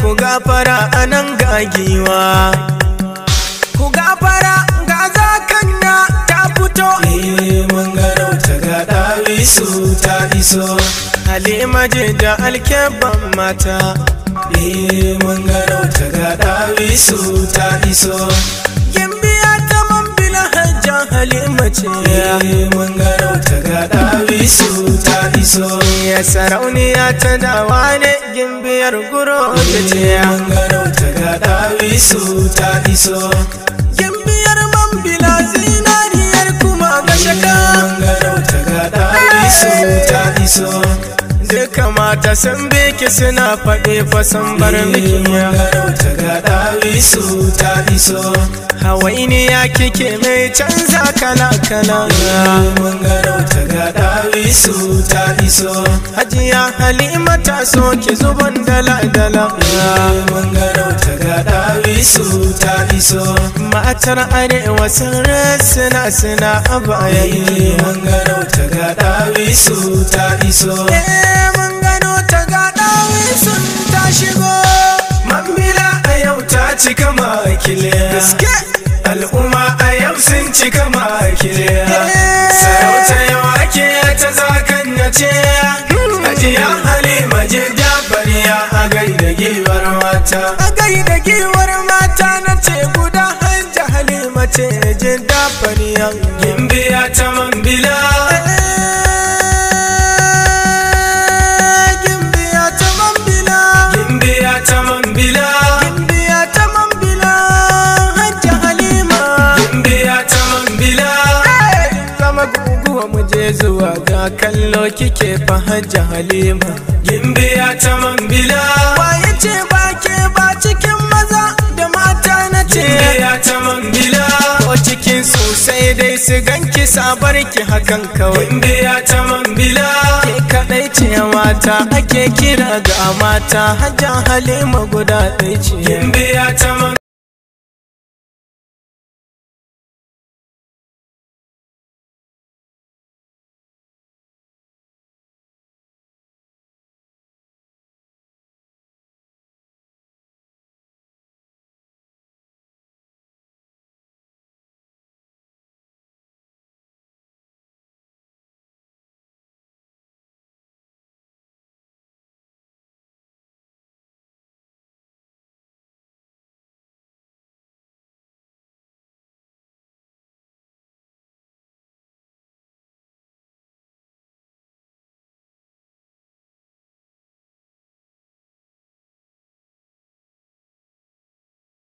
ku gafara anan gagiwa, ku gafara ga zakanya ta fito. mun gano ta ga Dawisu ta iso. Halima da alkeban mata, mun gano ta ga Dawisu ta iso. Gimbiya ta Mambila hajjan Halima ce, mun gano ta ga Dawisu ta iso. ya sarauniya ta dawa ne gimbiyar guro ta ce, mun gano ta ga Dawisu ta iso. gimbiyar Mambila zinariyar kuma ga shaka, mun gano ta ga Dawisu ta iso. duka mata sun biki suna faɗe fasan bar miki, mun gano ta ga Dawisu ta iso. hawainiya kike mai canza kala-kala, mun gano ta ga Dawisu ta iso. Hajiya Halima ta so ki zuban dala-dala, mun gano ta ga Dawisu ta iso. matar arewa sun suna a bayan, mun gano ta ga Dawisu ta iso. mun gano ta ga Dawisu ta shigo. Mambila a yau ta cika makile, Gaske al'umma a yau sun cika makile. Sarauta yau ake ta zakanya ce, Hajiya Halima da bariya a gaida giwar mata. a gaida giwar mata na ce guda hajja Halima ce jin dafariyan Gimbiya ta Mambila, gimbiya ta Mambila, Gimbiya ta Mambila, gimbiya ta Mambila hajja Halima, Gimbiya ta Mambila. zama guguwa mu je zuwa ga kallo kike fa hajja Halima. Gimbiya ta Mambila, Waye ce ba ke ba cikin maza da mata na ce, Gimbiya ta Mambila, ko cikin sosai dai su ganki sabar ki hakan kawai. Gimbiya ta Mambila, Ke kaɗai ce mata ake kira ga mata hajja Halima guda ɗaya ce. Gimbiya ta Mambila.